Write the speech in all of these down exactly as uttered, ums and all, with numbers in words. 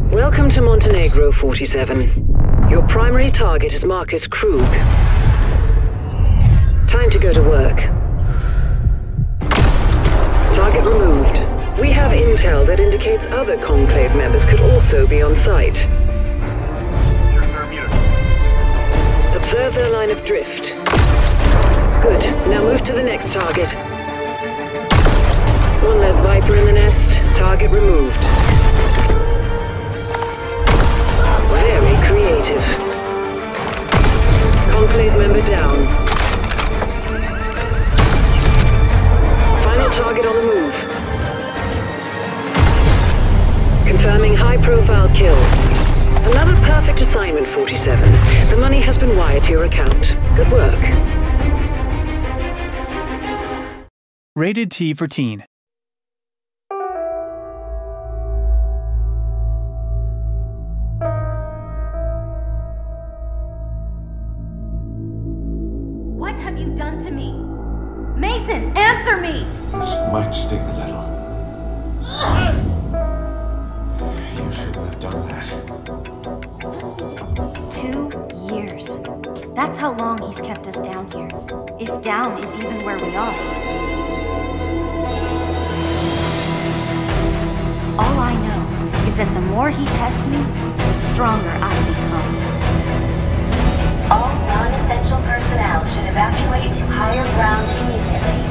Welcome to Montenegro, forty-seven. Your primary target is Marcus Krug. Time to go to work. Target removed. We have intel that indicates other Conclave members could also be on site. Observe their line of drift. Good. Now move to the next target. One less Viper in the nest. Target removed. Very creative. Conclave member down. Final target on the move. Confirming high-profile kill. Another perfect assignment, forty-seven. The money has been wired to your account. Good work. Rated T for Teen. What have you done to me? Mason, answer me! This might sting a little. You shouldn't have done that. Two years. That's how long he's kept us down here. If down is even where we are. All I know is that the more he tests me, the stronger I become. All non-essential personnel should evacuate to higher ground immediately.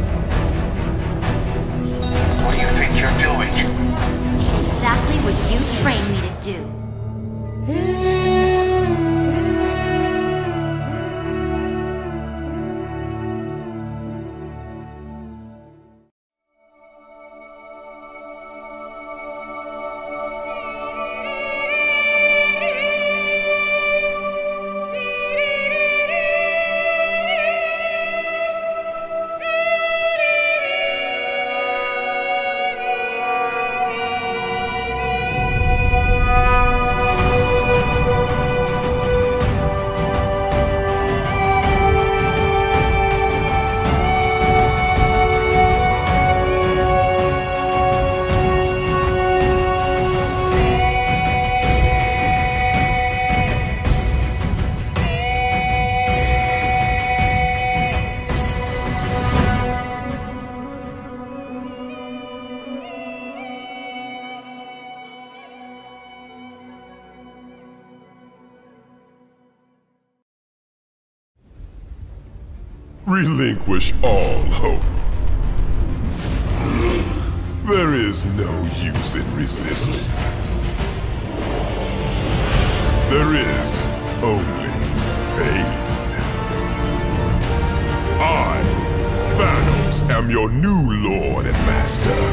What do you think you're doing? Exactly what you trained me to do. Relinquish all hope. There is no use in resisting. There is only pain. I, Thanos, am your new lord and master.